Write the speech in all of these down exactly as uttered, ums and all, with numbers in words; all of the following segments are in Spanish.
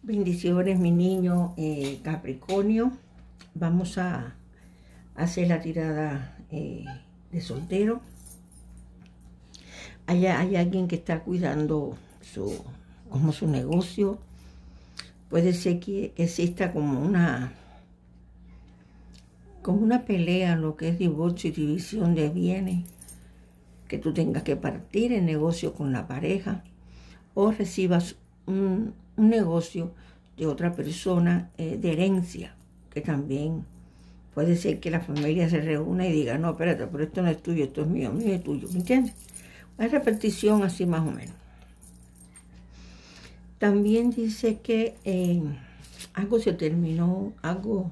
Bendiciones, mi niño eh, Capricornio. Vamos a hacer la tirada eh, de soltero. Hay, hay alguien que está cuidando su, como su negocio. Puede ser que, que exista como una, como una pelea en lo que es divorcio y división de bienes. Que tú tengas que partir el negocio con la pareja o recibas un, un negocio de otra persona eh, de herencia, que también puede ser que la familia se reúna y diga, no, espérate, pero esto no es tuyo, esto es mío, mío es tuyo, ¿me entiendes? Hay repetición así más o menos. También dice que eh, algo se terminó, algo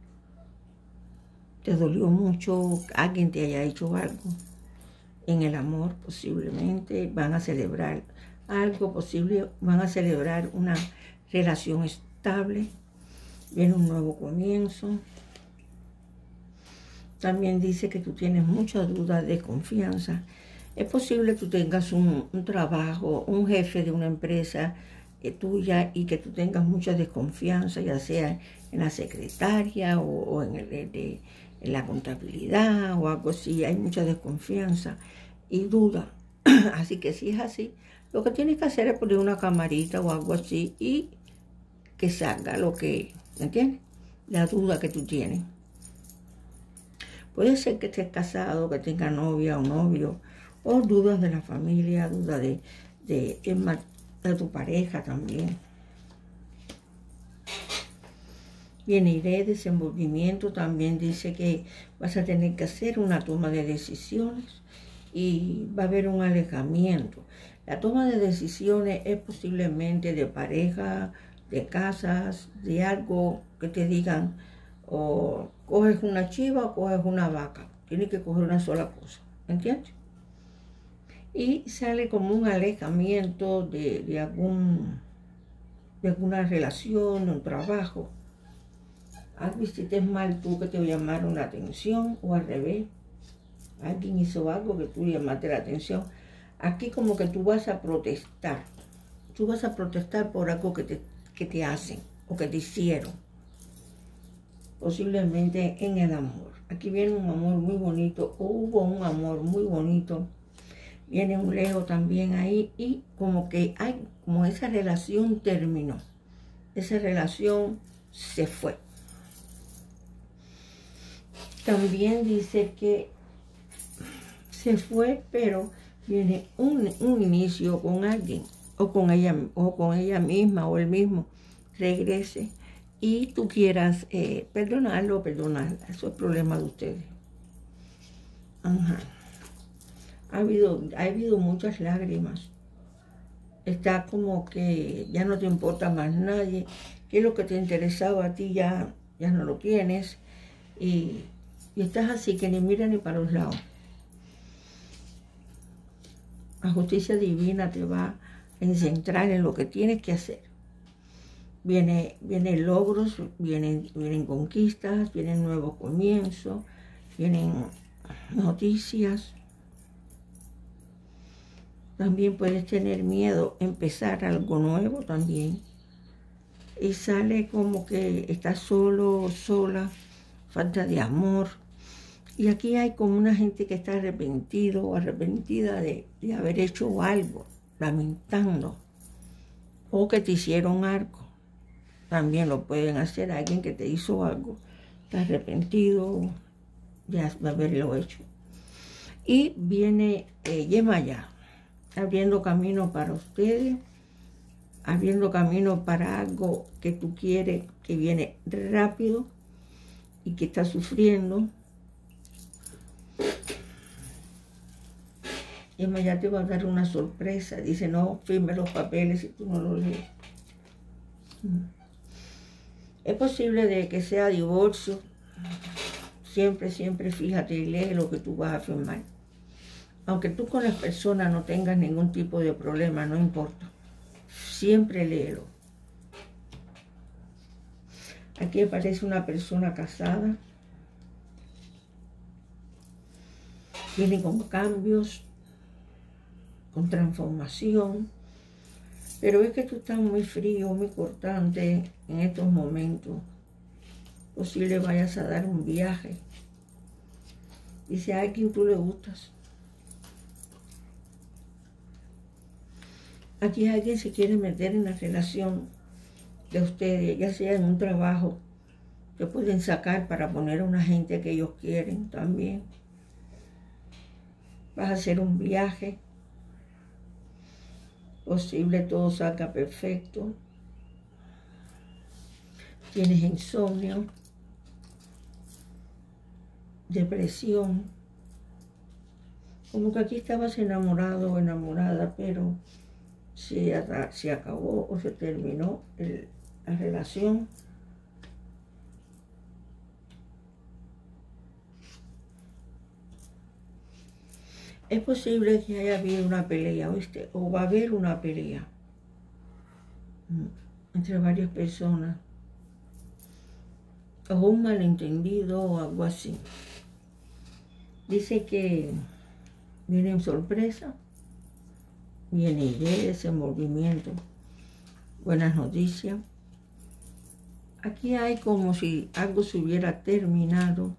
te dolió mucho, alguien te haya hecho algo en el amor, posiblemente van a celebrar algo posible, van a celebrar una relación estable, viene un nuevo comienzo. También dice que tú tienes muchas dudas, desconfianza. Es posible que tú tengas un, un trabajo, un jefe de una empresa eh, tuya y que tú tengas mucha desconfianza, ya sea en la secretaria o, o en, el, de, en la contabilidad o algo así. Hay mucha desconfianza y duda. Así que si es así, lo que tienes que hacer es poner una camarita o algo así y que salga lo que, ¿me entiendes? La duda que tú tienes. Puede ser que estés casado, que tengas novia o novio, o dudas de la familia, dudas de, de, de, de tu pareja también. Viene idea, desenvolvimiento, también dice que vas a tener que hacer una toma de decisiones y va a haber un alejamiento. La toma de decisiones es posiblemente de pareja, de casas, de algo que te digan, o coges una chiva o coges una vaca. Tienes que coger una sola cosa, ¿entiendes? Y sale como un alejamiento de, de, algún, de alguna relación, de un trabajo. Algo hiciste mal tú que te llamaron la atención o al revés. Alguien hizo algo que tú llamaste la atención. Aquí como que tú vas a protestar. Tú vas a protestar por algo que te, que te hacen o que te hicieron. Posiblemente en el amor. Aquí viene un amor muy bonito. O hubo un amor muy bonito. Viene un Leo también ahí. Y como que hay, como esa relación terminó. Esa relación se fue. También dice que se fue, pero viene un, un inicio con alguien, o con ella, o con ella misma, o él mismo, regrese, y tú quieras eh, perdonarlo o perdonarla. Eso es problema de ustedes. Ajá. Ha habido, ha habido muchas lágrimas. Está como que ya no te importa más nadie, que lo que te interesaba a ti ya, ya no lo tienes, y, y estás así que ni mira ni para los lados. La justicia divina te va a centrar en lo que tienes que hacer. Viene, vienen logros, vienen, vienen conquistas, vienen nuevos comienzos, vienen noticias. También puedes tener miedo a empezar algo nuevo también. Y sale como que estás solo, sola, falta de amor. Y aquí hay como una gente que está arrepentido o arrepentida de, de haber hecho algo, lamentando. O que te hicieron algo. También lo pueden hacer. Alguien que te hizo algo, está arrepentido de haberlo hecho. Y viene eh, Yemayá, abriendo camino para ustedes, abriendo camino para algo que tú quieres, que viene rápido y que está sufriendo. Yemayá te va a dar una sorpresa. Dice, no firme los papeles si tú no los lees. Es posible de que sea divorcio. Siempre, siempre fíjate y lee lo que tú vas a firmar. Aunque tú con las personas no tengas ningún tipo de problema, no importa. Siempre léelo. Aquí aparece una persona casada. Viene con cambios, con transformación. Pero es que tú estás muy frío, muy cortante en estos momentos. Posible vayas a dar un viaje. Y si a alguien tú le gustas. Aquí alguien se quiere meter en la relación de ustedes, ya sea en un trabajo que pueden sacar para poner a una gente que ellos quieren también. Vas a hacer un viaje. Posible todo salga perfecto. Tienes insomnio, depresión. Como que aquí estabas enamorado o enamorada, pero se, se acabó o se terminó el, la relación. Es posible que haya habido una pelea, ¿oíste? O va a haber una pelea entre varias personas. O un malentendido o algo así. Dice que vienen sorpresas, viene idea, desenvolvimiento, buenas noticias. Aquí hay como si algo se hubiera terminado.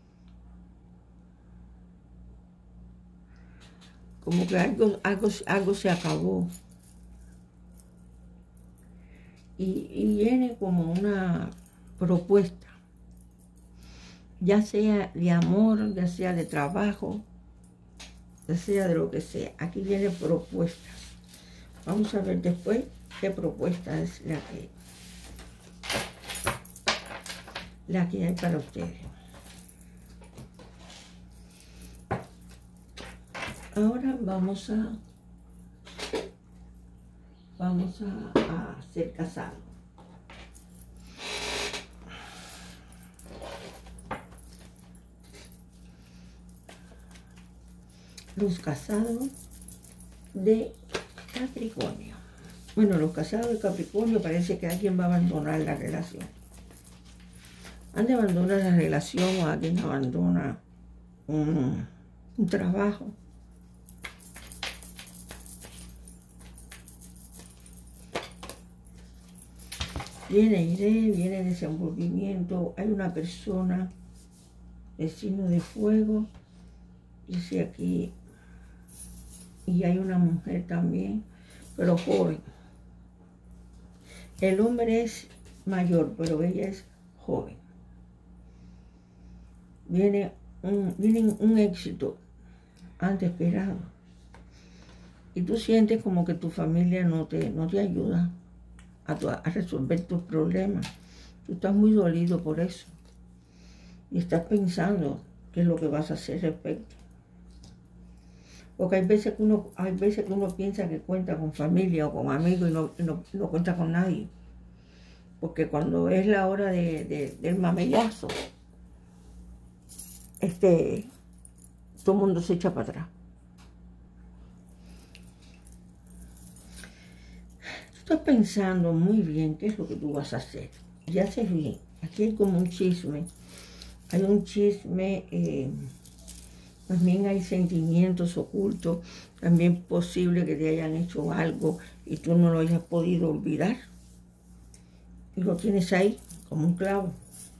Como que algo, algo, algo se acabó. Y, y viene como una propuesta. Ya sea de amor, ya sea de trabajo, ya sea de lo que sea. Aquí viene propuestas. Vamos a ver después qué propuesta es la que, la que hay para ustedes. Ahora vamos a, vamos a, a ser casados. Los casados de Capricornio. Bueno, los casados de Capricornio parece que alguien va a abandonar la relación. Han de abandonar la relación o alguien abandona un, un trabajo. Viene idea, viene desenvolvimiento. Hay una persona de signo de fuego. Dice aquí. Y hay una mujer también, pero joven. El hombre es mayor, pero ella es joven. Viene un, viene un éxito antes esperado. Y tú sientes como que tu familia no te, no te ayuda a, tu, a resolver tus problemas. Tú estás muy dolido por eso. Y estás pensando qué es lo que vas a hacer respecto. Porque hay veces que uno, hay veces que uno piensa que cuenta con familia o con amigos y no, no, no cuenta con nadie. Porque cuando es la hora de, de, del mamellazo, este, todo el mundo se echa para atrás. Tú estás pensando muy bien qué es lo que tú vas a hacer. Ya haces bien. Aquí hay como un chisme. Hay un chisme... Eh, También hay sentimientos ocultos, también posible que te hayan hecho algo y tú no lo hayas podido olvidar. Y lo tienes ahí como un clavo.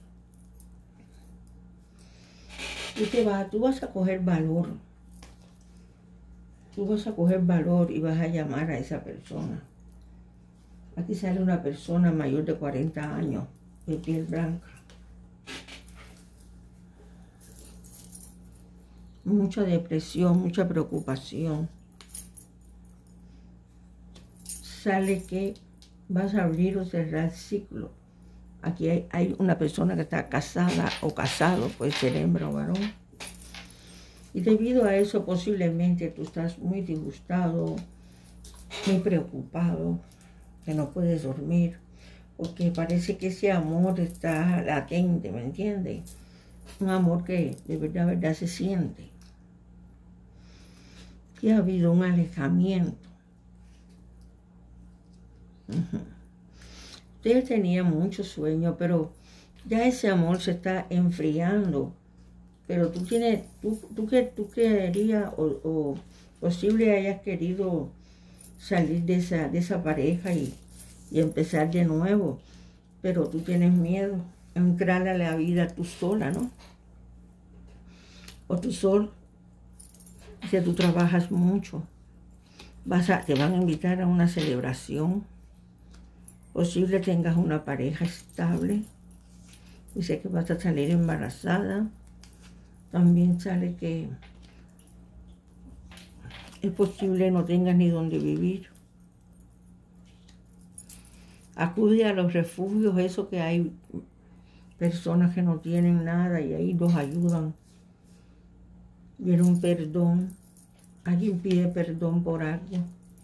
Y te vas, tú vas a coger valor. Tú vas a coger valor y vas a llamar a esa persona. Aquí sale una persona mayor de cuarenta años, de piel blanca. Mucha depresión, mucha preocupación. Sale que vas a abrir o cerrar ciclo. Aquí hay, hay una persona que está casada o casado, puede ser hembra o varón. Y debido a eso posiblemente tú estás muy disgustado, muy preocupado, que no puedes dormir, porque parece que ese amor está latente, ¿me entiendes? Un amor que de verdad, verdad se siente. Que ha habido un alejamiento. Uh-huh. Usted tenía mucho sueño, pero ya ese amor se está enfriando. Pero tú tienes, tú, tú, tú querías, o, o posible hayas querido salir de esa, de esa pareja y, y empezar de nuevo, pero tú tienes miedo, entrar a la vida tú sola, ¿no? O tú solo, si tú trabajas mucho, vas a, te van a invitar a una celebración, posible tengas una pareja estable, dice que vas a salir embarazada, también sale que es posible no tengas ni dónde vivir. Acude a los refugios, eso que hay personas que no tienen nada y ahí los ayudan. Viene un perdón, alguien pide perdón por algo.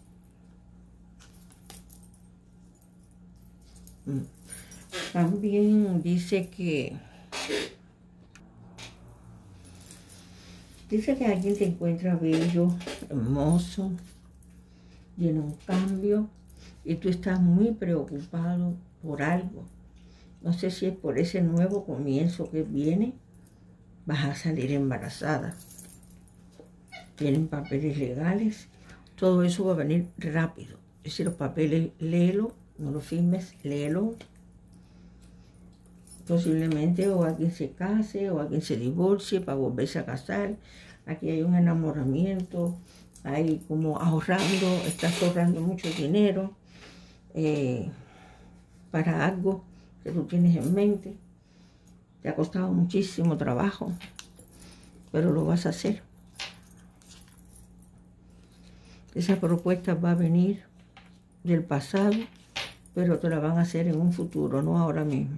También dice que dice que alguien te encuentra bello, hermoso, tiene un cambio y tú estás muy preocupado por algo. No sé si es por ese nuevo comienzo que viene, vas a salir embarazada. Tienen papeles legales, todo eso va a venir rápido. Es decir, los papeles, léelo, no los firmes, léelo. Posiblemente o alguien se case o alguien se divorcie para volverse a casar. Aquí hay un enamoramiento, hay como ahorrando, estás ahorrando mucho dinero eh, para algo que tú tienes en mente. Te ha costado muchísimo trabajo, pero lo vas a hacer. Esa propuesta va a venir del pasado, pero te la van a hacer en un futuro, no ahora mismo.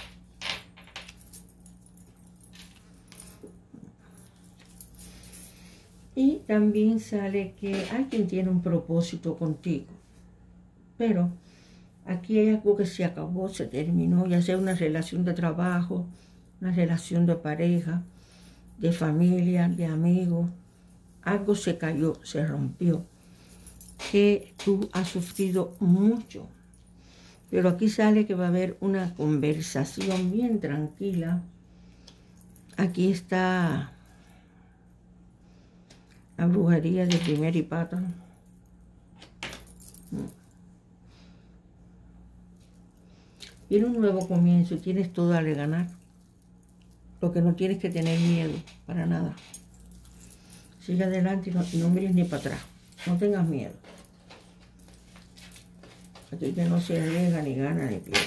Y también sale que alguien tiene un propósito contigo, pero aquí hay algo que se acabó, se terminó, ya sea una relación de trabajo, una relación de pareja, de familia, de amigos, algo se cayó, se rompió, que tú has sufrido mucho, pero aquí sale que va a haber una conversación bien tranquila. Aquí está la brujería de primer y pata. Viene un nuevo comienzo y tienes todo a ganar. Lo que no tienes que tener miedo, para nada. Sigue adelante y no, y no mires ni para atrás. No tengas miedo. Aquí que no se arriesga, ni gana, ni pierde.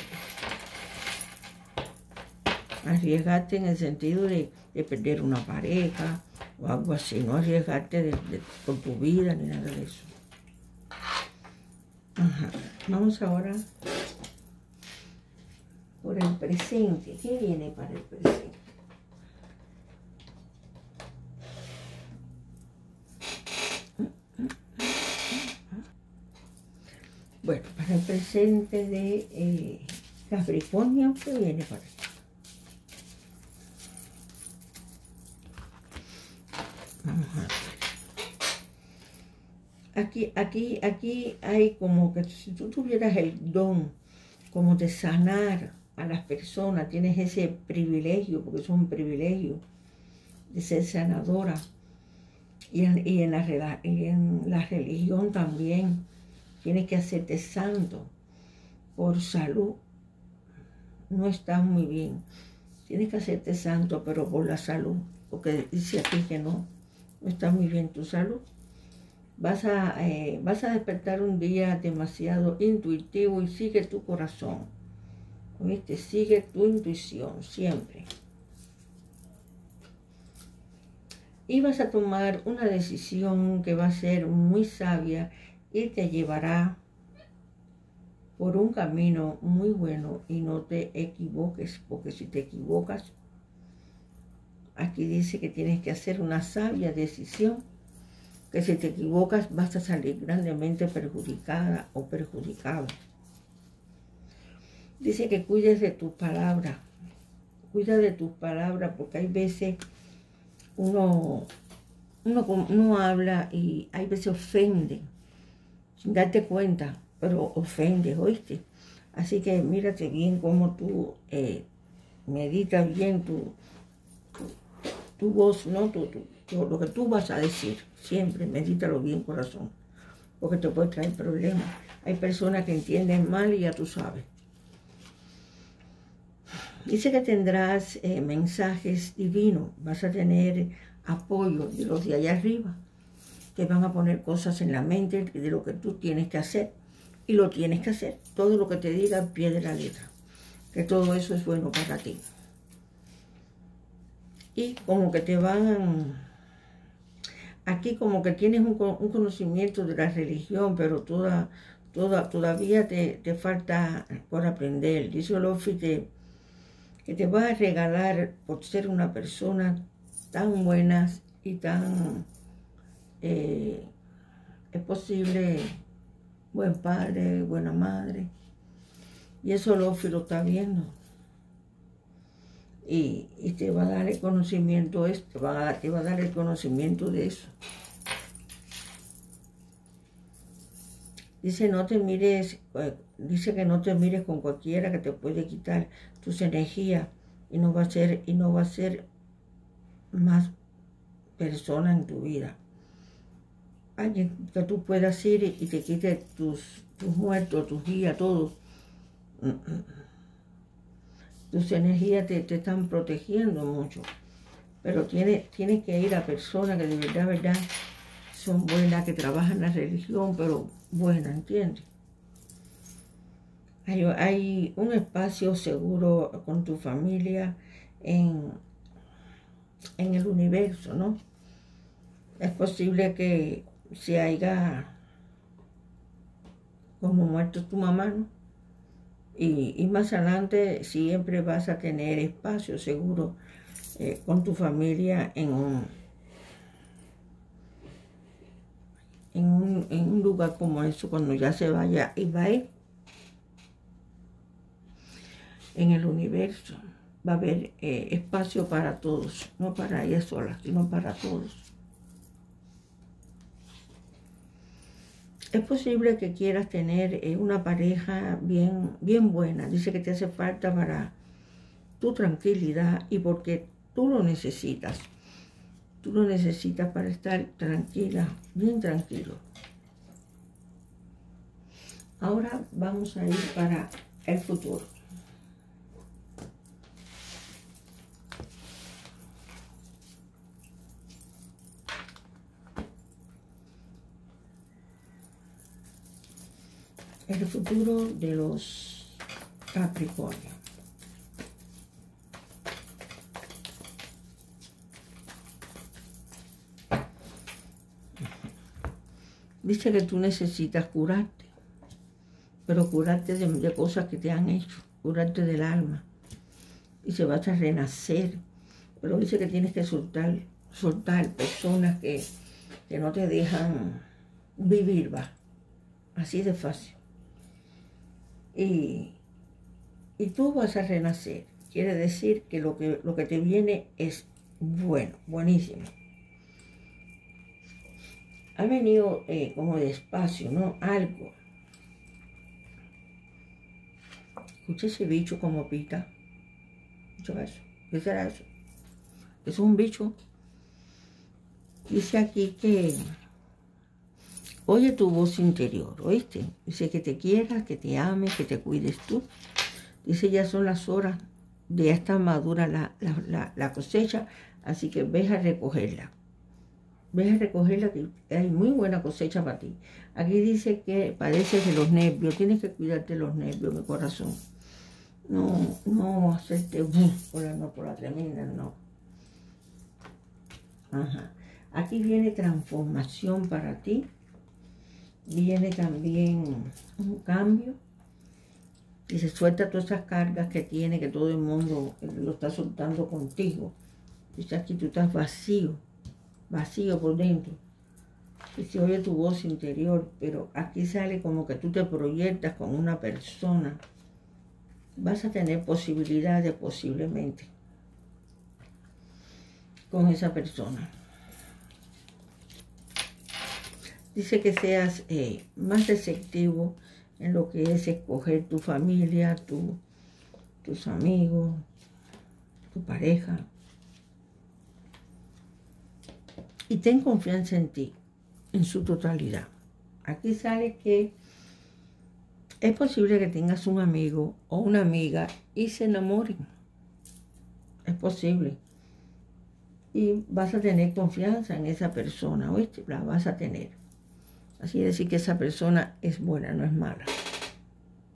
Arriesgarte en el sentido de, de perder una pareja o algo así. No arriesgarte de, de, por tu vida ni nada de eso. Ajá. Vamos ahora por el presente. ¿Qué viene para el presente? Bueno, para el presente de eh, Capricornio, ¿qué viene para esto? Vamos a ver. Aquí, aquí, aquí hay como que si tú tuvieras el don como de sanar a las personas, tienes ese privilegio, porque es un privilegio de ser sanadora. Y en, y en, la, y en la religión también. Tienes que hacerte santo por salud. No estás muy bien. Tienes que hacerte santo, pero por la salud. Porque dice aquí que no, no está muy bien tu salud. Vas a, eh, vas a despertar un día demasiado intuitivo y sigue tu corazón. ¿Oíste? Sigue tu intuición siempre. Y vas a tomar una decisión que va a ser muy sabia y te llevará por un camino muy bueno y no te equivoques, porque si te equivocas, aquí dice que tienes que hacer una sabia decisión, que si te equivocas vas a salir grandemente perjudicada o perjudicado. Dice que cuides de tus palabras, cuida de tus palabras, porque hay veces uno, uno, uno habla y hay veces ofende, sin darte cuenta, pero ofendes, ¿oíste? Así que mírate bien cómo tú eh, meditas bien tu, tu voz, ¿no? Tu, tu, tu, lo que tú vas a decir, siempre medítalo bien, corazón. porque te puede traer problemas. Hay personas que entienden mal y ya tú sabes. Dice que tendrás eh, mensajes divinos, vas a tener apoyo de los de allá arriba. Te van a poner cosas en la mente de lo que tú tienes que hacer. Y lo tienes que hacer. Todo lo que te diga al pie de la letra. Que todo eso es bueno para ti. Y como que te van... Aquí como que tienes un, un conocimiento de la religión, pero toda, toda, todavía te, te falta por aprender. Dice Olofi que, que te va a regalar por ser una persona tan buena y tan... Eh, es posible, buen padre, buena madre. Y eso Olofi lo está viendo. Y, y te va a dar el conocimiento, te va a, te va a dar el conocimiento de eso. Dice, no te mires, dice que no te mires con cualquiera que te puede quitar tus energías y no va a ser, y no va a ser más persona en tu vida. Alguien que tú puedas ir y te quite tus, tus muertos, tus guías, todo. Tus energías te, te están protegiendo mucho. Pero tienes tiene que ir a personas que de verdad, verdad, son buenas, que trabajan en la religión, pero buenas, ¿entiendes? Hay, hay un espacio seguro con tu familia en, en el universo, ¿no? Es posible que se haya como muerto tu mamá, ¿no? Y, y más adelante siempre vas a tener espacio seguro eh, con tu familia en un, en, un, en un lugar como eso, cuando ya se vaya y va a ir en el universo. Va a haber eh, espacio para todos, no para ella sola, sino para todos. Es posible que quieras tener eh, una pareja bien, bien buena. Dice que te hace falta para tu tranquilidad y porque tú lo necesitas. Tú lo necesitas para estar tranquila, bien tranquilo. Ahora vamos a ir para el futuro. El futuro de los Capricornio. Dice que tú necesitas curarte, pero curarte de, de cosas que te han hecho, curarte del alma. Dice, vas a renacer, pero dice que tienes que soltar, soltar personas que, que no te dejan vivir, va. Así de fácil. Y, y tú vas a renacer. Quiere decir que lo que, lo que te viene es bueno, buenísimo. Ha venido eh, como despacio, ¿no? Algo. Escucha ese bicho como pita. Escucha eso. ¿Qué será eso? Es un bicho. Dice aquí que oye tu voz interior, ¿oíste? Dice que te quieras, que te ames, que te cuides tú. Dice, ya son las horas, de ya está madura la, la, la, la cosecha, así que ves a recogerla. Ves a recogerla, que hay muy buena cosecha para ti. Aquí dice que padeces de los nervios, tienes que cuidarte de los nervios, mi corazón. No, no hacerte uh, por la, no, por la tremenda, no. Ajá. Aquí viene transformación para ti. Viene también un cambio. Y se suelta todas esas cargas que tiene, que todo el mundo lo está soltando contigo. Dice aquí tú estás vacío, vacío por dentro. Y se oye tu voz interior, pero aquí sale como que tú te proyectas con una persona. Vas a tener posibilidades posiblemente con esa persona. Dice que seas eh, más receptivo en lo que es escoger tu familia, tu, tus amigos, tu pareja. Y ten confianza en ti, en su totalidad. Aquí sale que es posible que tengas un amigo o una amiga y se enamoren. Es posible. Y vas a tener confianza en esa persona, ¿oíste? La vas a tener. Así decir que esa persona es buena, no es mala.